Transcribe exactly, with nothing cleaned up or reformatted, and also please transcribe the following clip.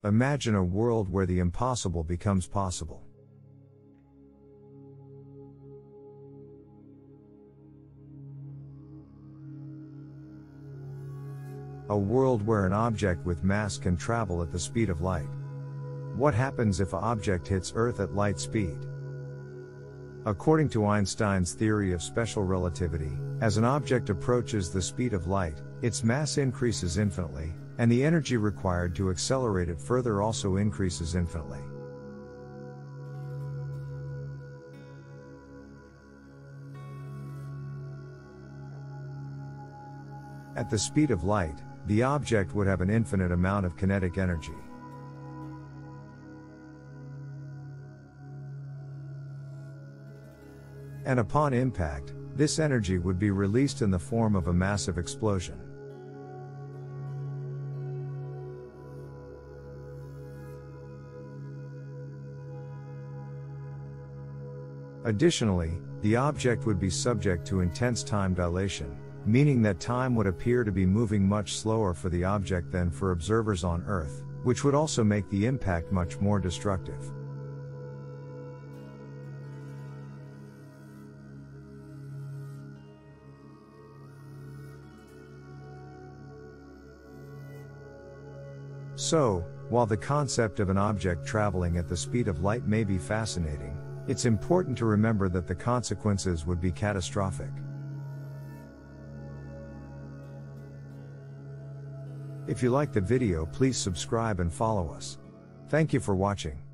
Imagine a world where the impossible becomes possible. A world where an object with mass can travel at the speed of light. What happens if an object hits Earth at light speed? According to Einstein's theory of special relativity, as an object approaches the speed of light, its mass increases infinitely, and the energy required to accelerate it further also increases infinitely. At the speed of light, the object would have an infinite amount of kinetic energy. And upon impact, this energy would be released in the form of a massive explosion. Additionally, the object would be subject to intense time dilation, meaning that time would appear to be moving much slower for the object than for observers on Earth, which would also make the impact much more destructive. So, while the concept of an object traveling at the speed of light may be fascinating, it's important to remember that the consequences would be catastrophic. If you liked the video, please subscribe and follow us. Thank you for watching.